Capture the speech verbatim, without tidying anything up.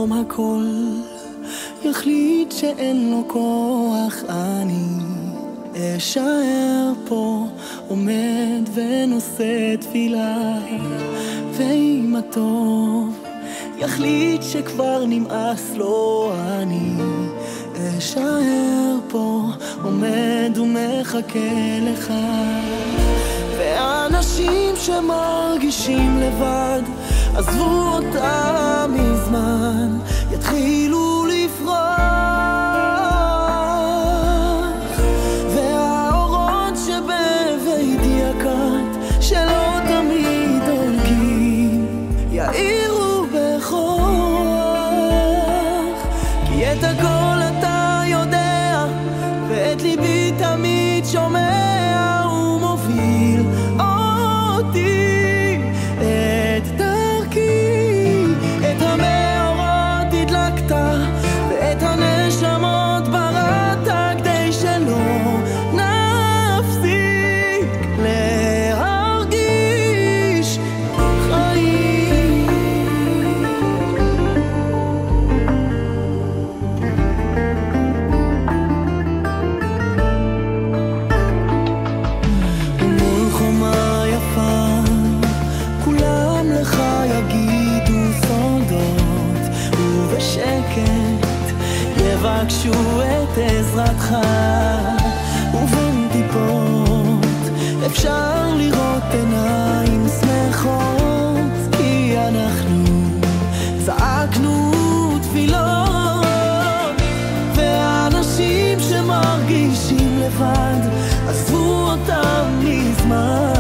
פתאום הכל יחליט שאין לו כוח, אני אשאר פה עומד ונושא תפילה. ואם הטוב יחליט שכבר נמאס לו, אני אשאר פה עומד ומחכה לך. ואנשים שמרגישים לבד עזבו אותם מזמן, יתחילו לפרוח, והאורות שבבית יקט שלא תמיד דולקים יאירו בכוח, כי את הכל אתה יודע ואת ליבי תמיד שומע ומוביל אותי את דרכי. את המאורות הדלקת ואת הנשמות בראת כדי שלא נפסיק להרגיש חיים. ומול חומה יפה כולם לך יגידו סודות, ובשקט יבקשו את עזרתך. ובין טיפות אפשר לראות עיניים שמחות, כי אנחנו צעקנו תפילות. ואנשים שמרגישים לבד עזבו אותם מזמן,